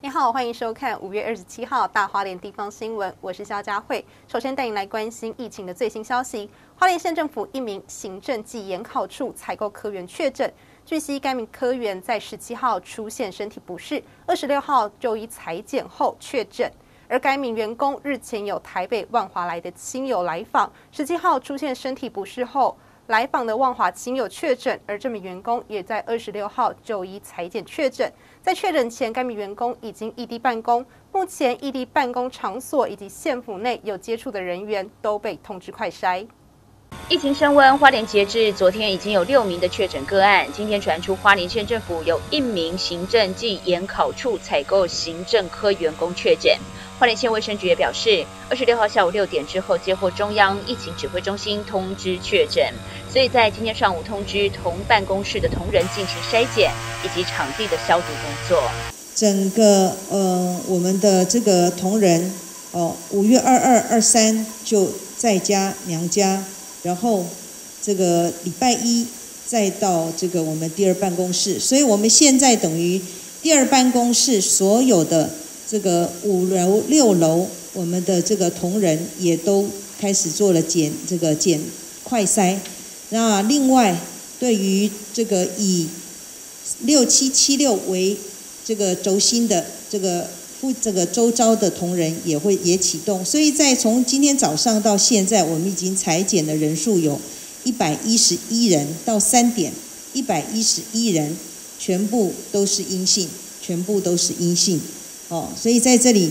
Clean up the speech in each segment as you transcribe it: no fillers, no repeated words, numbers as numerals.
你好，欢迎收看5月27号大花莲地方新闻，我是肖佳慧。首先带您来关心疫情的最新消息。花莲县政府一名行政暨研考处采购科员确诊，据悉该名科员在17号出现身体不适，26号就医采检后确诊。而该名员工日前有台北万华来的亲友来访，17号出现身体不适后，来访的万华亲友确诊，而这名员工也在26号就医采检确诊。在确诊前，该名员工已经异地办公，目前异地办公场所以及县府内有接触的人员都被通知快筛。 疫情升温，花莲截至昨天已经有6名的确诊个案。今天传出花莲县政府有1名行政暨研考处采购行政科员工确诊。花莲县卫生局也表示，26号下午6点之后接获中央疫情指挥中心通知确诊，所以在今天上午通知同办公室的同仁进行筛检以及场地的消毒工作。 整个我们的这个同仁5月22、23就在家娘家，然后这个礼拜一再到这个我们第二办公室，所以我们现在等于第二办公室所有的这个5楼、6楼，我们的这个同仁也都开始做了检快筛。那另外对于这个以6776为这个轴心的这个周遭的同仁也启动，所以在从今天早上到现在，我们已经采检的人数有111人，到3点111人全部都是阴性，所以在这里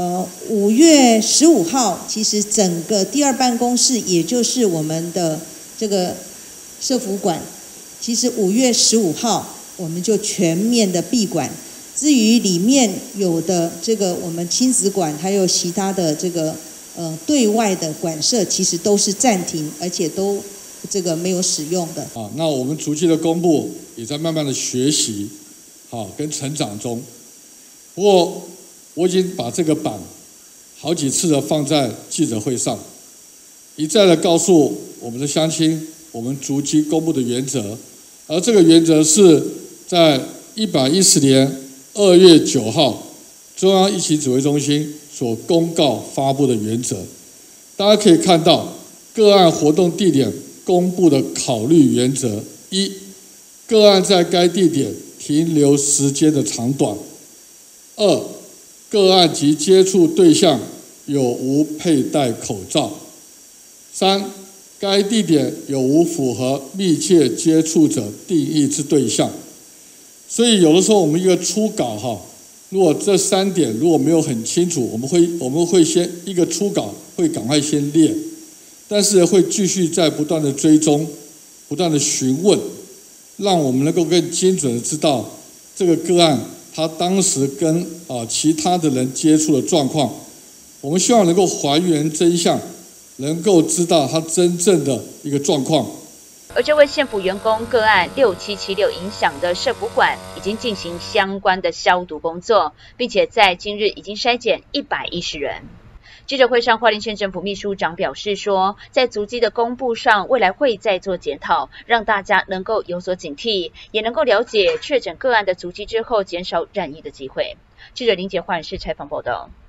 5月15号，其实整个第二办公室，也就是我们的这个社福馆，其实5月15号我们就全面的闭馆。至于里面有的这个我们亲子馆，还有其他的这个对外的馆舍，其实都是暂停，而且都这个没有使用的。 那我们逐季的公布也在慢慢的学习，跟成长中。不过我已经把这个版好几次的放在记者会上，一再的告诉我们的乡亲，我们逐季公布的原则，而这个原则是在110年2月9号中央疫情指挥中心所公告发布的原则。大家可以看到个案活动地点公布的考虑原则：一、个案在该地点停留时间的长短；二、个案及接触对象有无佩戴口罩；三、该地点有无符合密切接触者定义之对象。所以有的时候我们一个初稿如果这3点如果没有很清楚，我们会先一个初稿会赶快先列，但是会继续在不断的追踪、不断的询问，让我们能够更精准的知道这个个案他当时跟其他的人接触的状况。我们希望能够还原真相，能够知道他真正的一个状况。 而这位县府员工个案6776影响的社福馆已经进行相关的消毒工作，并且在今日已经筛检110人。记者会上，花莲县政府秘书长表示说，在足迹的公布上，未来会再做检讨，让大家能够有所警惕，也能够了解确诊个案的足迹之后，减少染疫的机会。记者林杰花莲市采访报道。